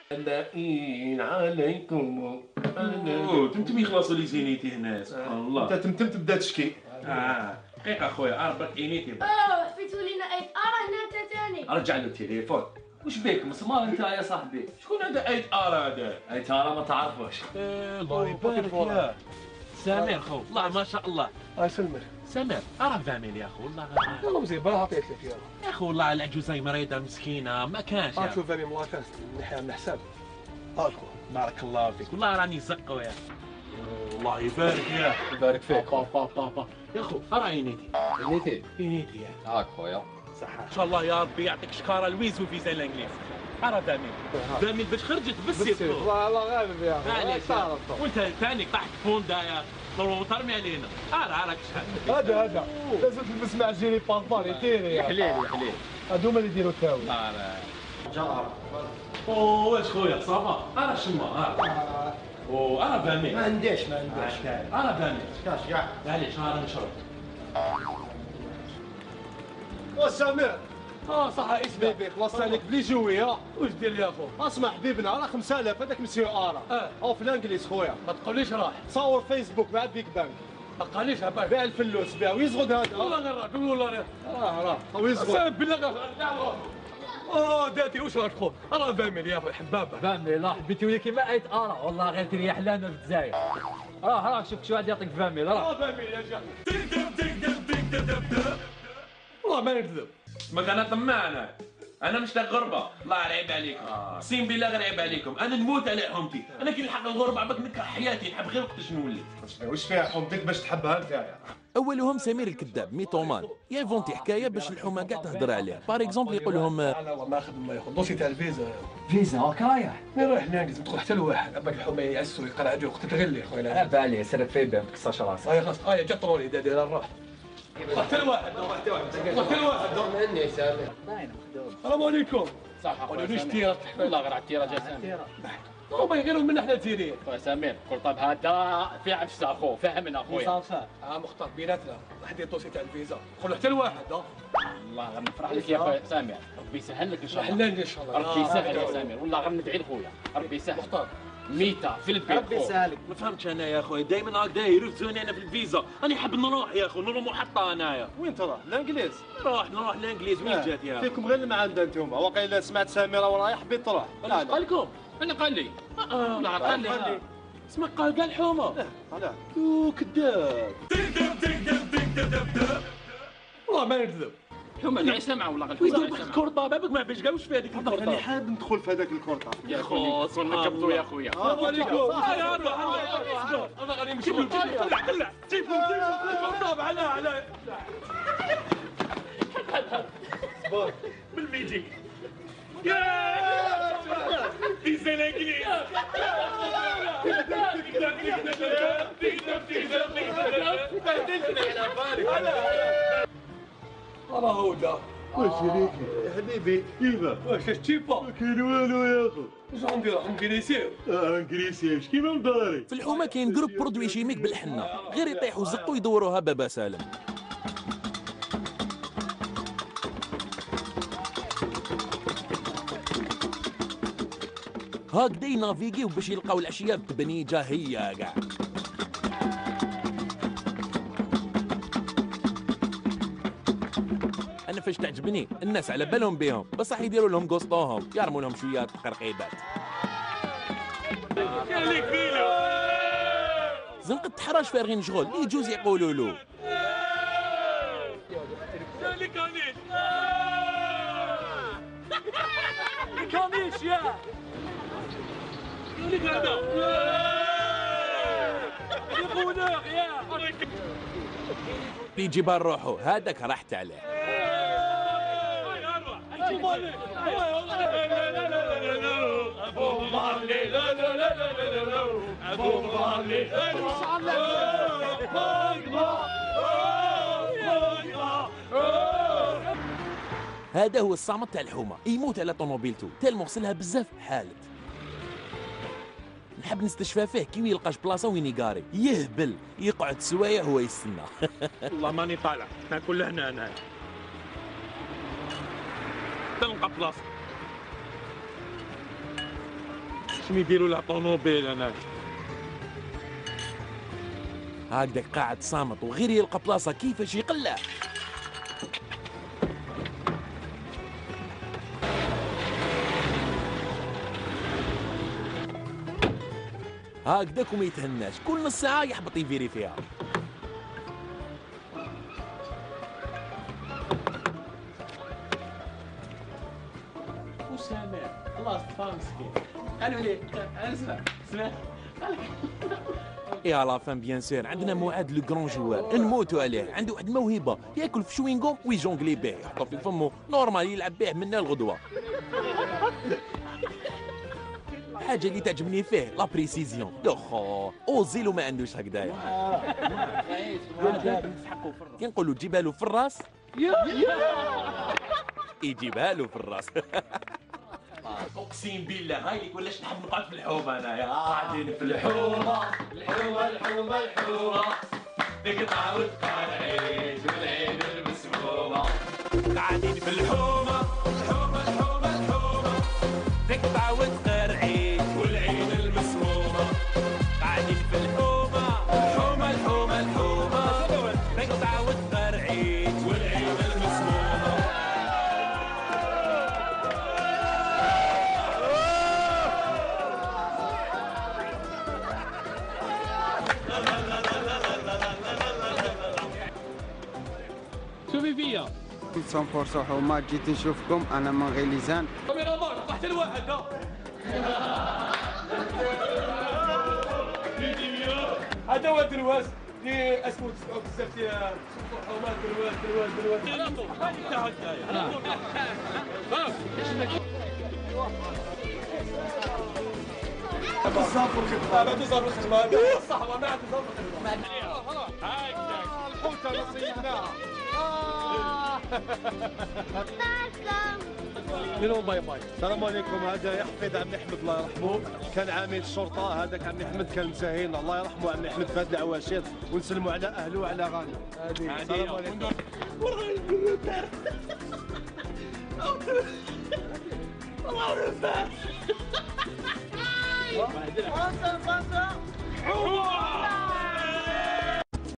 لاين عليكم. تمتمي خلاص لي زينيتي هنا سبحان الله. انت تمتم تبدا تشكي. دقيقة اخويا ربك عينيتي. حفيتوا لينا ايت هنا انت ثاني. رجع له التليفون. وش بيك مسمار انت يا صاحبي؟ شكون هذا ايت هذا؟ ايت ما تعرفوش. الله يبارك يا سمير خو والله ما شاء الله. الله يسلمك. سمير راه فاميل يا اخو والله. يلا مزيبه عطيت لك يلا يا اخو والله العجوزه مريضه مسكينه ما كانش. شوف فامي ملاكاس من ناحيه من حساب. هاكو بارك الله فيك والله راني زقوا يا الله يبارك يا يبارك فيك. با يا اخو راه عينيتي عينيتي يا هاك خويا صح ان شاء الله يا ربي يعطيك شكاره لويز وفيزا الانجليز. راه فاميل باش خرجت بالسيف والله غالب يا اخو. وانت ثاني طحت فوندا يا ضروري ترمي علينا. راك شحال هذا لازم تلبس مع جيلي باربار يطيري يا حليل هذوما اللي يديروا التاوي. جرب واش خويا صافا راه شما راه فاميل ما عنديش راه فاميل كاش كاع معليش راه نشرب. وسامر صح اسمي بيبي خلصت عليك بلي جوي. واش دير يا اخو؟ اسمع حبيبنا راه 5000 هذاك مسيو او في الانجليز خويا. ما تقوليش راح تصور فيسبوك مع بيك بانك. ما تقوليش باك بيع الفلوس بيع ويزغد هذا. والله غير راك والله راه ويزغد بالله داتي واش راك خو راه فاميل يا حبابه فامي لا حبيتو لي كيما ايت والله غير تريح لنا في الجزائر. راه شوف شو واحد يعطيك فامي فاميل يا جا والله ما نكذب. ما انا طماع انا مش غربه الله عيب عليكم. اقسم بالله غير عيب عليكم. انا نموت على حومتي. انا كي نلحق الغربه عباك نكره حياتي نحب غير وقتاش نولي. واش فيها حومتك باش تحبها انت؟ اولهم سمير الكذاب ميتومان ينفونتي حكايه باش الحومه كاع تهضر عليه. باغ اكزومبل يقول لهم انا والله ما ياخذ دوسي تاع الفيزا. فيزا هكايا مي رايح لازم تدخل حتى لواحد عباك الحومه يعسوا يقرا عليه وقت تغلي خويا. عيب عليه سرب في بهم تكسرش راسك. خلاص جات طروني داير الراح. حتى الواحد مني سامر. باين مخدوم. السلام عليكم. صح قولوا ليش تيرا والله غير على التيره جا سامر. هما يغيروا من احنا تيرين. خويا سمير كل طاب هذا في عفسه اخو فهمنا اخويا. مختار بيناتنا واحد يطوسي تاع الفيزا دخلوا حتى لواحد. والله غير نفرح لك يا خويا سامر ربي يسهل لك ان شاء الله. حلال ان شاء الله ربي يسهل يا سامر والله غير ندعي لخويا ربي يسهل. مختار ميتة في البيت ربي يسهلك. ما فهمتش انا يا اخويا دائما هكذا يرفزوني انا في الفيزا. انا حاب نروح يا اخو نروح محطه انايا. وين تروح؟ الانجليز. نروح الانجليز وين جات يا فيكم غير المعانده انتم. واقيلا سمعت سميره ورايح حبيت تروح. اش قال لكم؟ انا قال لي لا قال لي اسمع قال حومه. لا كذاب والله ما نكذب. هما كاع يسمعوا والله غير ويدير واحد الكورطه بابك ما باش قالوش في هذيك انا الكورطه. حاب ندخل في هذاك الكورطه. يا خويا كنا كبروا يا خويا. السلام عليكم. انا غادي نمشي طلع جيب الكورطه على بالميجي يا فيزا الانجليز. انا هودا. واش هذيك يا حبيبي كيفاه؟ واش تشيبا؟ كاين والو يا اخو. واش غندير انكريسيو؟ انكريسيو كيما مداري. في الحومه كاين جروب برودوي شيميك بالحنه غير يطيحوا زقوا يدوروها بابا سالم. هكذا ينافيكيو باش يلقاو الاشياء بتبنيجه هي كاع. انا فاش تعجبني الناس على بالهم بهم بصح يديروا لهم قسطوهم يرموا لهم شويه تقرقيبات. زنقة تحرج فارغين شغل يجوز يقولوا له كونيش يا بيجي بروحو هذاك راحت عليه. هذا هو الصامت تاع الحومه يموت على طوموبيلته تال موصلها بزاف حالت. نحب نستشفى فيه كي يلقاش بلاصه وين يقاري يهبل يقعد سوايع هو يستنى. والله ماني طالع ناكل لهنا انا تلقى بلاصه. شنو يديروا له طوموبيل انا؟ هكذاك قاعد صامت وغير يلقى بلاصه كيفاش يقلع. هكذاك وما يتهناش، كل نص ساعه يحبط يفيري فيها. وسامع خلاص فاهم مسكين. قالوا لي اسمع اي على فان بيان سور عندنا معاد لو كرون جوار نموتوا عليه، عنده واحد الموهبه ياكل في شوينغوم ويجونغلي به يحطو في فمو نورمال يلعب به من الغدوه. الحاجه اللي تعجبني فيه لا بريسيزيون، يا خو اوزيلو ما عندوش هكذايا. كي نقولوا جيبها له في الراس يجيبها له في الراس. اقسم بالله هاي ولاش نحب نقعد في الحومه انايا قاعدين في الحومه الحومه تقطع وتقرعيش والعين المسمومه قاعدين في الحومه تقطع وتقرعيش والعين المسمومه قاعدين في الحومه تقطع وتقرعيش والعين المسمومه. شوفي فيا 100% حومه، جيت نشوفكم انا من غليزان. كاميرا مان طلعت الواحد هذا هو الدرواز اللي اسمه تسمعوا بزاف ديال حومات درواز بالصبر الخدمه بعد صبر الخدمه هذا الصحوه ما عاد صبر الخدمه الحوته نصيبناها. منو باي باي. السلام عليكم، هذا يحفظ عمي احمد الله يرحمه، كان عامل الشرطه. هذاك عمي احمد كان مساهين، الله يرحمه عمي احمد في هذه العواشر، ونسلموا على اهله وعلى غانم. السلام عليكم. فرنسا